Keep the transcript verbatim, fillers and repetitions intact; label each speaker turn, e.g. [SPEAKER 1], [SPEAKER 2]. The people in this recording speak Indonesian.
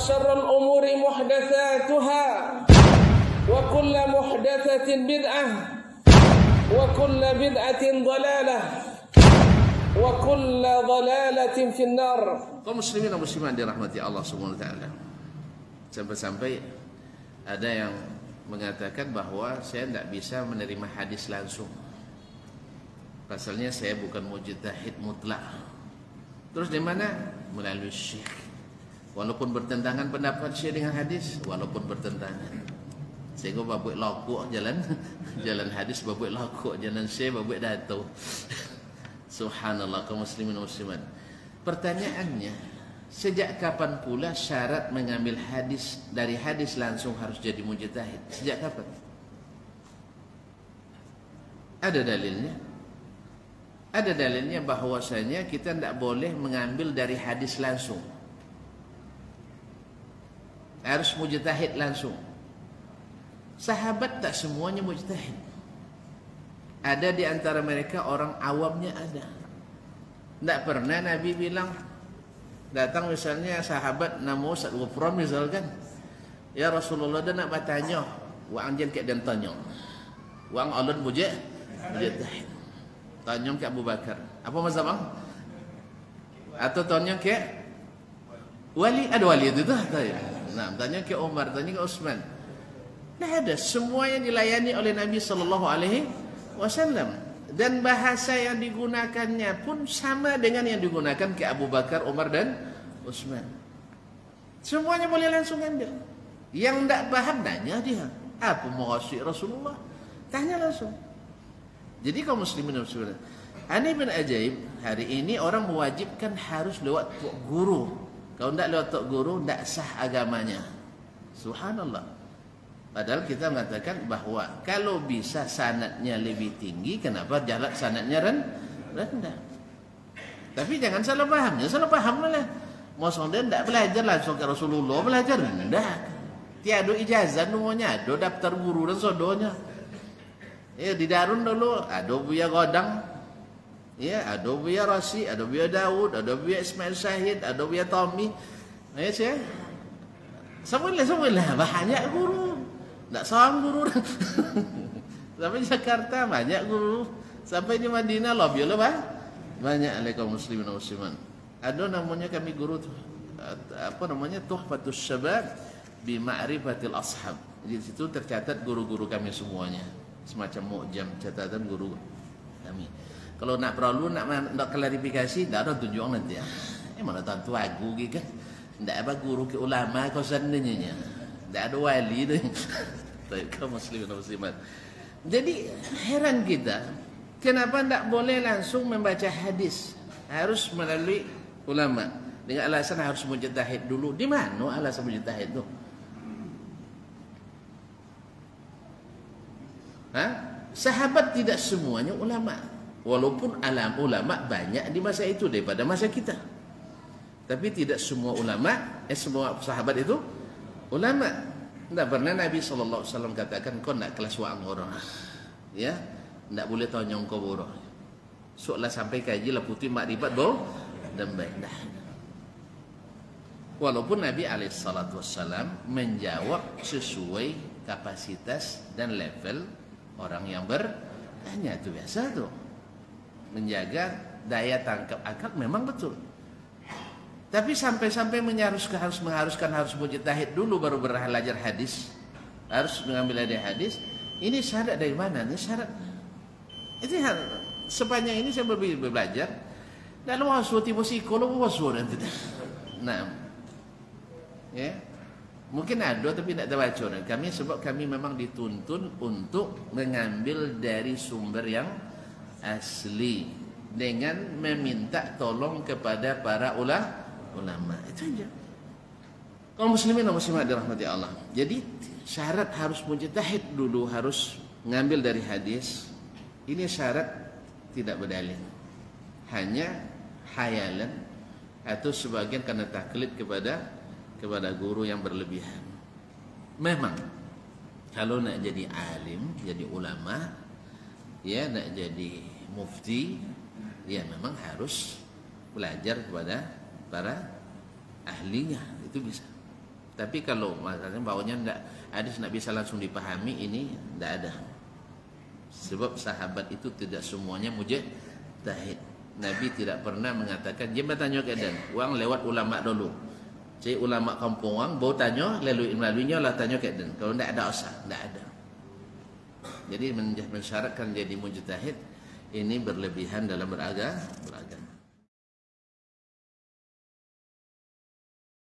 [SPEAKER 1] وشر الأمور محدثاتها وكل محدثة بدعة وكل بدعة ضلالة وكل ضلالة في النار.
[SPEAKER 2] Kaum muslimin dan muslimat dirahmati Allah Subhanahu wa taala. Sampai-sampai ada yang mengatakan bahwa saya tidak bisa menerima hadis langsung. Pasalnya saya bukan mujtahid mutlak. Terus di mana? Melalui syekh. Walaupun bertentangan pendapat syekh dengan hadis, walaupun bertentangan. Sehingga babuk lakuk jalan jalan hadis, babuk lakuk jalan syekh, babuk dato. Subhanallah, kaum muslimin dan muslimat. Pertanyaannya, sejak kapan pula syarat mengambil hadis dari hadis langsung harus jadi mujtahid? Sejak kapan? Ada dalilnya. Ada dalilnya bahwasanya kita tidak boleh mengambil dari hadis langsung. Harus mujtahid langsung. Sahabat tak semuanya mujtahid. Ada di antara mereka orang awamnya ada. Tidak pernah Nabi bilang, datang misalnya sahabat nama Ustaz Ghufran misalkan, ya Rasulullah dia nak bertanya, wang jen kek dan tanya, wang alun bujek, mujtahid. Tanya ke Abu Bakar, apa mazhab bang? Atau tanya ke wali, ada wali itu dah. Nah, tanya ke Umar, tanya ke Utsman. Nah, ada semuanya dilayani oleh Nabi Sallallahu Alaihi Wasallam, dan bahasa yang digunakannya pun sama dengan yang digunakan ke Abu Bakar, Umar dan Utsman. Semuanya boleh langsung ambil. Yang tidak paham tanya dia, apa maksud Rasulullah? Tanya langsung. Jadi kaum muslimin dan muslimat, aneh bin ajaib, hari ini orang mewajibkan harus lewat tok guru. Kalau tidak lewat tok guru, tidak sah agamanya. Subhanallah. Padahal kita mengatakan bahwa kalau bisa sanadnya lebih tinggi, kenapa jalan sanadnya rendah? Tapi jangan salah paham, jangan salah paham lah. Maksudnya tidak belajar langsung ke Rasulullah, belajar rendah. Tiada ijazah namanya, ada daftar guru dan sodonya. Ya, di Darun dulu ada Buya Godang, ya, ada Buya Rasi, ada Buya Daud, ada Buya Ismail Syahid, ada Buya Tommy. Ya, saya semuanya semuanya banyak guru. Tak seorang guru. Sampai Jakarta banyak guru. Sampai di Madinah loh, biarlah bah. Banyak oleh kaum muslimin dan muslimat. Ada namanya kami guru tuh, apa namanya, Tuhfatus Syabab bi Ma'rifatil Ashab. Di situ tercatat guru-guru kami semuanya. Semacam mu'jam catatan guru kami. Kalau nak perlu nak nak klarifikasi, tak ada tunjuk nanti ya. Eh mana tentu aku gitu kan. Tak apa guru ke ulama kau seandainya. Tak ada wali tu. Baik kaum muslimin dan muslimat. Jadi heran kita, kenapa tak boleh langsung membaca hadis? Harus melalui ulama. Dengan alasan harus mujtahid dulu. Di mana alasan mujtahid tu? Ha? Sahabat tidak semuanya ulama. Walaupun alam ulama banyak di masa itu daripada masa kita. Tapi tidak semua ulama, eh semua sahabat itu ulama. Tidak pernah Nabi sallallahu alaihi wasallam katakan kau nak kelas wa'ang orang. Ya, tidak boleh tanya kau borong. Soalnya sampai kaji lah putih makrifat bau dan baik. Nah. Walaupun Nabi alaihi salatu wasallam menjawab sesuai kapasitas dan level orang yang bertanya, itu biasa tuh. Menjaga daya tangkap akal memang betul. Tapi sampai-sampai mengharuskan harus mengharuskan harus mujtahid dulu baru belajar hadis. Harus mengambil dari hadis. Ini syarat dari mana? Ini syarat. Itu hal sepanjang ini saya belajar. Dalam waswati psikolog waswat nanti. Nah. Ya. Mungkin ada tapi tidak terbaca. Kami sebab kami memang dituntun untuk mengambil dari sumber yang asli dengan meminta tolong kepada para ulama. Itu aja. Kaum muslimin dan muslimat dirahmati Allah. Jadi syarat harus mujtahid dulu, harus mengambil dari hadis. Ini syarat tidak berdalil. Hanya hayalan atau sebagian karena taklid kepada kepada guru yang berlebihan. Memang kalau nak jadi alim, jadi ulama, ya nak jadi mufti, ya memang harus belajar kepada para ahlinya, itu bisa. Tapi kalau maksudnya bawanya tidak hadis tidak bisa langsung dipahami, ini tidak ada. Sebab sahabat itu tidak semuanya mujtahid. Nabi tidak pernah mengatakan, dia bertanya keadaan, uang lewat ulama dulu. Jadi ulama kampung orang, bau tanya, lalu melaluinya lah tanya keadaan. Kalau tidak ada usah, tidak ada. Jadi mensyaratkan jadi mujtahid, ini berlebihan dalam beragama. beragama.